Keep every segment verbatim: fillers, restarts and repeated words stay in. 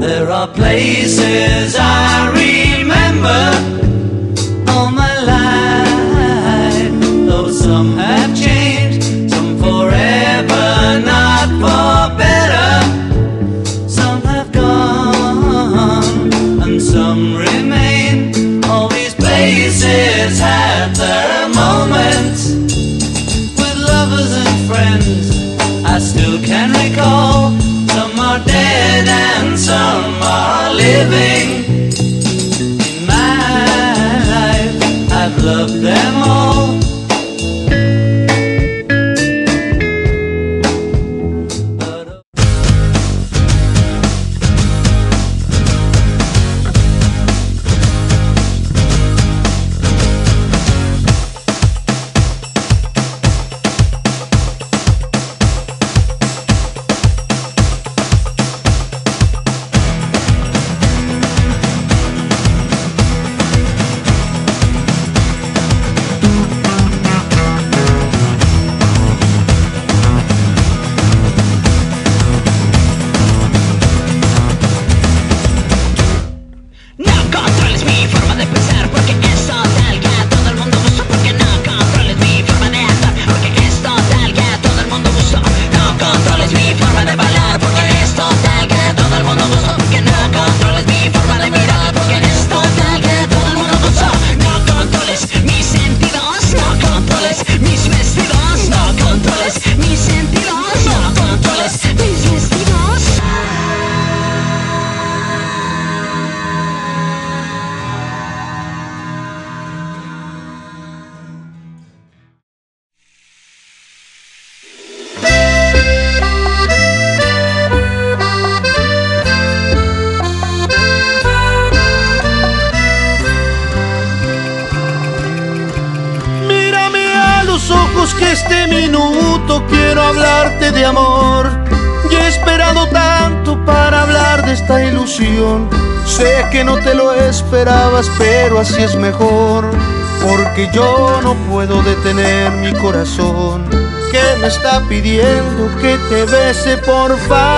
There are places I remember all my life, though some have changed, some forever, not for better. Some have gone and some remain. All these places have their moments with lovers and friends I still can recall. Some are dead and some are living. In my life I've loved them all. Que este minuto quiero hablarte de amor. Y he esperado tanto para hablar de esta ilusión. Sé que no te lo esperabas, pero así es mejor, porque yo no puedo detener mi corazón, que me está pidiendo que te bese, por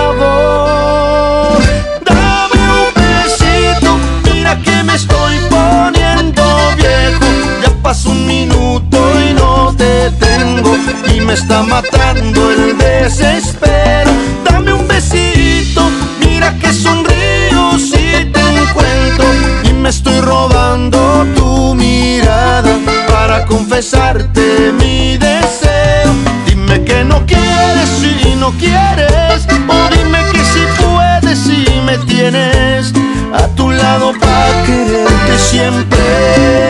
favor. Dame un besito, mira que me estoy poniendo viejo. Ya pasó un minuto y no te tengo, y me está matando el desespero. Dame un besito, mira que sonrío si te encuentro, y me estoy robando tu mirada para confesarte mi deseo. Dime que no quieres si no quieres, o dime que si puedes si me tienes a tu lado para quererte siempre.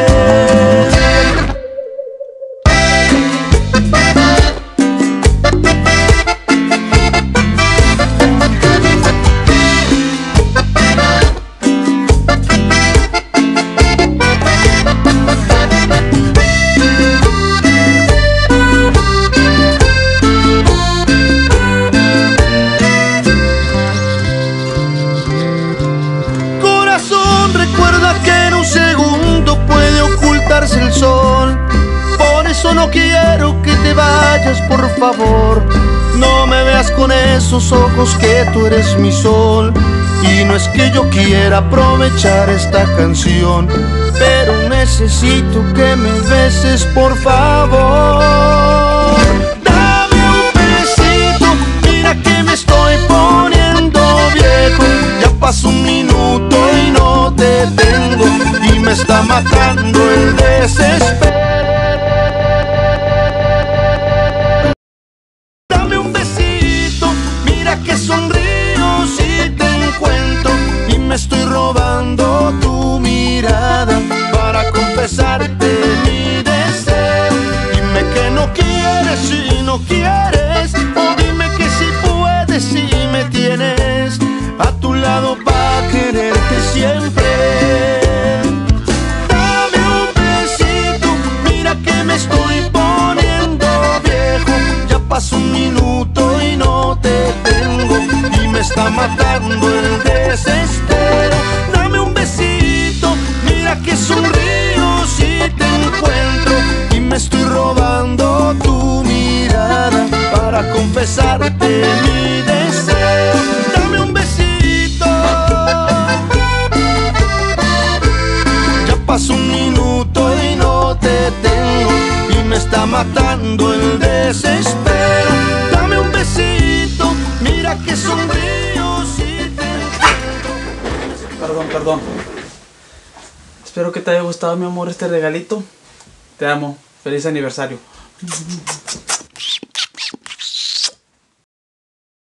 El sol, por eso no quiero que te vayas, por favor. No me veas con esos ojos, que tú eres mi sol. Y no es que yo quiera aprovechar esta canción, pero necesito que me beses, por favor. Dame un besito, mira que me estoy poniendo viejo. Ya pasó un minuto y no te tengo, y me está matando el desespero. Dame un besito, mira que sonrío si te encuentro, y me estoy robando tu mirada para confesarte mi deseo. Dime que no quieres si no quieres, o dime que si puedes si me tienes a tu lado para quererte siempre. Estoy poniendo viejo, ya pasó un minuto y no te tengo, y me está matando el desespero. Dame un besito, mira que sonrío si te encuentro, y me estoy robando tu mirada para confesarte mi deseo. Dame un besito. está matando el desespero. Dame un besito, mira que sonrío si te encuentro. Perdón, perdón. Espero que te haya gustado, mi amor, este regalito. Te amo. Feliz aniversario.